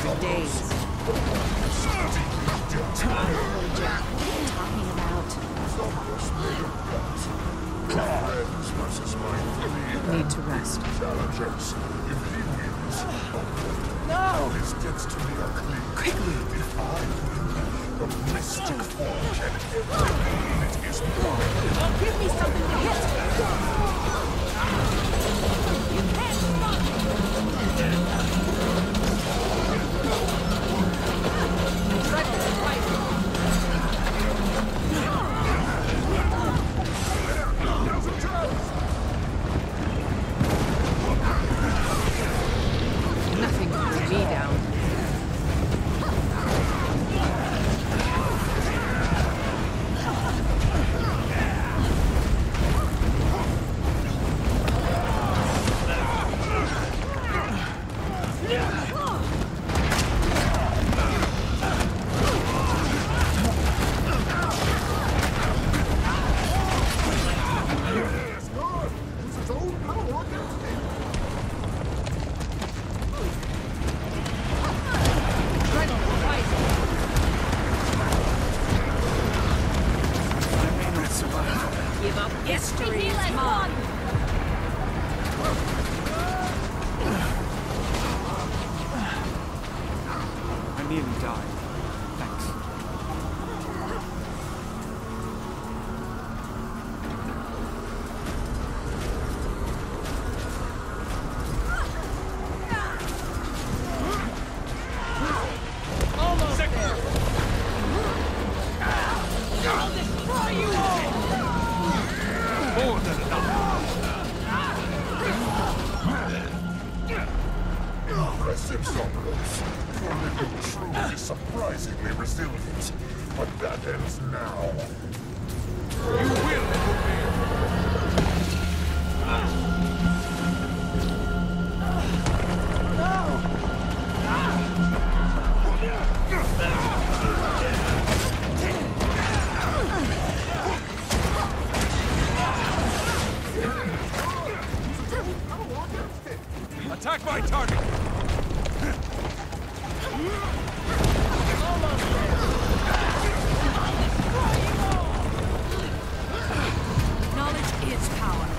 for days. Talking about need to rest. Challengers, if he wins, no, this gets to be ugly. Quickly, if I win, the mystic form can it is mine. Give me something to hit. Nothing can put me down. Surprisingly resilient, but that ends now. You will Attack my target! Knowledge is power.